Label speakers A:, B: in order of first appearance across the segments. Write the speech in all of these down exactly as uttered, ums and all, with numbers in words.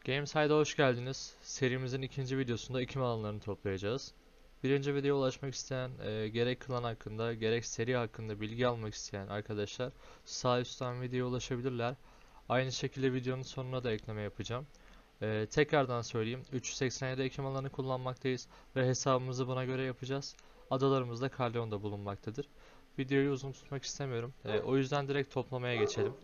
A: Gameside'a hoş geldiniz. Serimizin ikinci videosunda ekim alanlarını toplayacağız. Birinci videoya ulaşmak isteyen, e, gerek klan hakkında gerek seri hakkında bilgi almak isteyen arkadaşlar sağ üstten videoya ulaşabilirler. Aynı şekilde videonun sonuna da ekleme yapacağım. E, tekrardan söyleyeyim, üç yüz seksen yedi ekim alanı kullanmaktayız ve hesabımızı buna göre yapacağız. Adalarımız da Carleon'da bulunmaktadır. Videoyu uzun tutmak istemiyorum. E, o yüzden direkt toplamaya geçelim.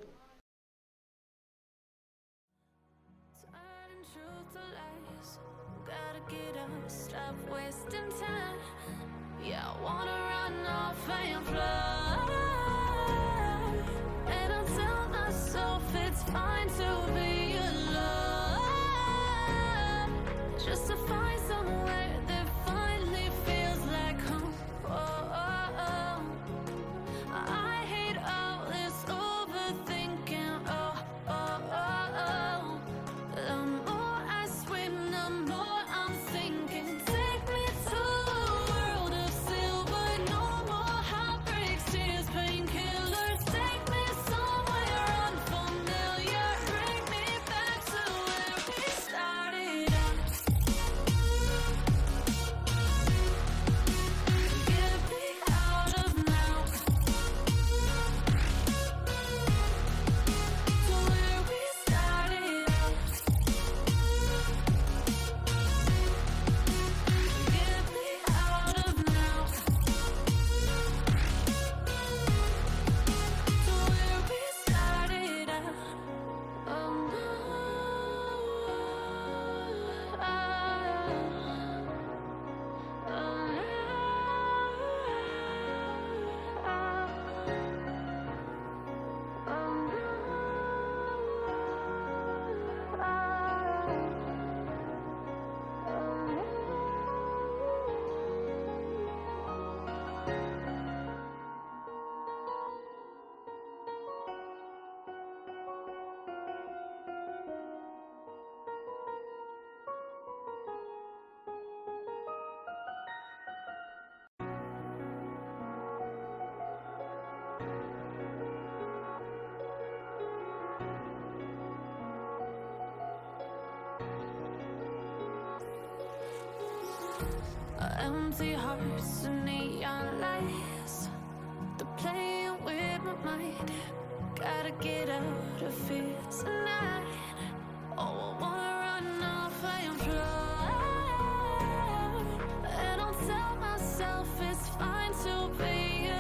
B: Stop wasting time. Yeah, I wanna run off and fly. And I'll tell myself it's fine to be alone. Just to find somewhere that finally feels like home. Oh, oh, oh. I hate all this overthinking. Oh, oh, oh, oh. The more I swim, the more I'm sinking. Take me to a world of silver. No more heartbreaks, tears, painkillers. Take me somewhere unfamiliar. Bring me back to where we started out. Get me out of now. To where we started out. Get me out of now. To where we started out. Oh no. Empty hearts and neon lights. They're playing with my mind. Gotta get out of here tonight. Oh, I wanna run off and fly. And I'll tell myself it's fine to be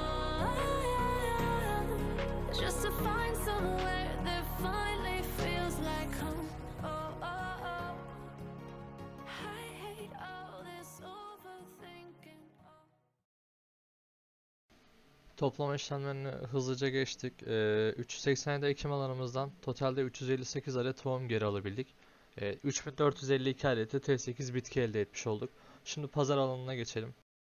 B: alone. Just to find somewhere that finally feels like home. Oh, oh, oh. I hate all this overthinking.
A: Toplama işlemlerini hızlıca geçtik. Ee, üç yüz seksen yedi ekim alanımızdan totalde üç yüz elli sekiz adet tohum geri alabildik. Ee, üç bin dört yüz elli iki adet de T sekiz bitki elde etmiş olduk. Şimdi pazar alanına geçelim.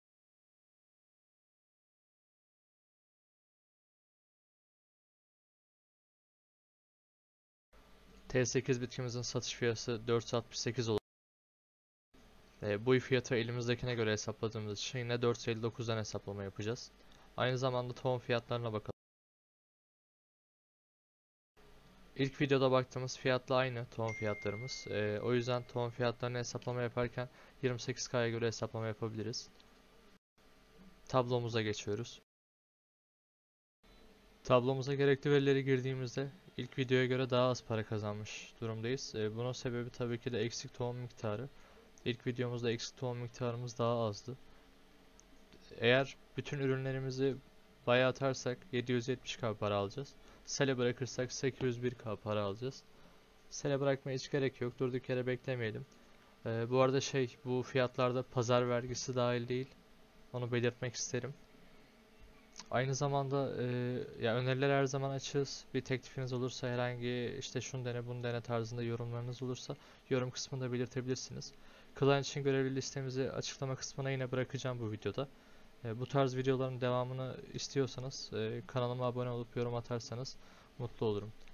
A: T sekiz bitkimizin satış fiyatı dört yüz altmış sekiz olarak. Ee, bu fiyatı elimizdekine göre hesapladığımız için yine dört yüz elli dokuzdan hesaplama yapacağız. Aynı zamanda tohum fiyatlarına bakalım. İlk videoda baktığımız fiyatla aynı tohum fiyatlarımız. Ee, o yüzden tohum fiyatlarını hesaplama yaparken yirmi sekiz K'ya göre hesaplama yapabiliriz. Tablomuza geçiyoruz. Tablomuza gerekli verileri girdiğimizde ilk videoya göre daha az para kazanmış durumdayız. Ee, bunun sebebi tabii ki de eksik tohum miktarı. İlk videomuzda eksik tohum miktarımız daha azdı. Eğer bütün ürünlerimizi baya atarsak yedi yüz yetmiş K para alacağız. Sele bırakırsak sekiz yüz bir K para alacağız. Sele bırakmaya hiç gerek yok. Durduk yere beklemeyelim. Ee, bu arada şey, bu fiyatlarda pazar vergisi dahil değil. Onu belirtmek isterim. Aynı zamanda e, ya öneriler her zaman açığız. Bir teklifiniz olursa, herhangi işte şunu dene bunu dene tarzında yorumlarınız olursa yorum kısmında belirtebilirsiniz. Klan için görevli listemizi açıklama kısmına yine bırakacağım bu videoda. E, bu tarz videoların devamını istiyorsanız e, kanalıma abone olup yorum atarsanız mutlu olurum.